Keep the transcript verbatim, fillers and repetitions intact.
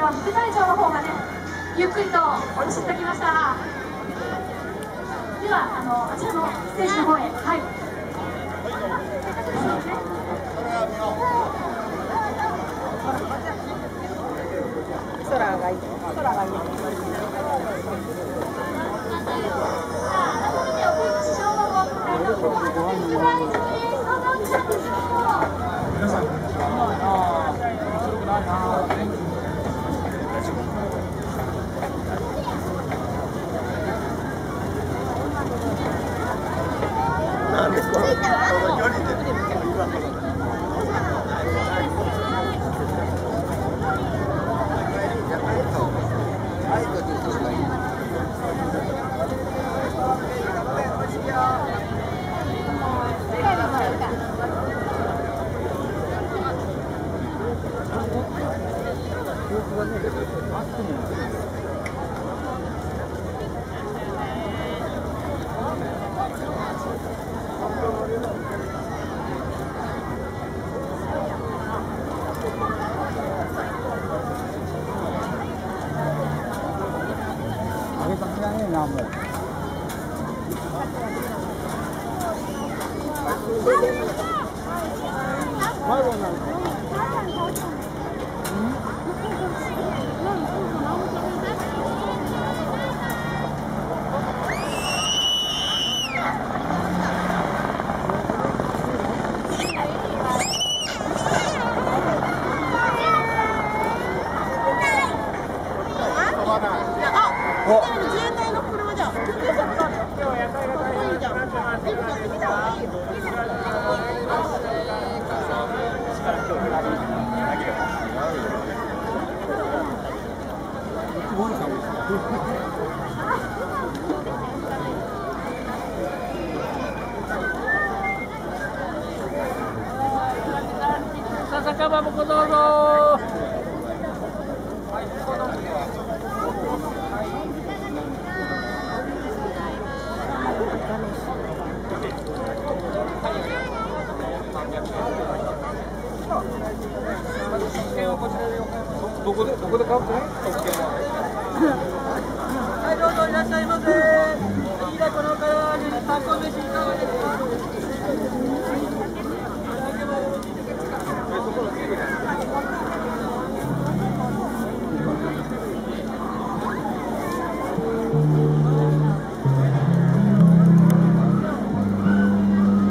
は副会長の方がね、ゆっくりとお越しいただきました。では、あのあちらのステージの方へ。はい。 空がいい。空がいい。 皆さん、面白くないな。なんでこの距離で。 酒場もごどうぞ。どこでどこで買うの？はい、どうぞいらっしゃいませ。いいだこのからに参考飯いかがですか？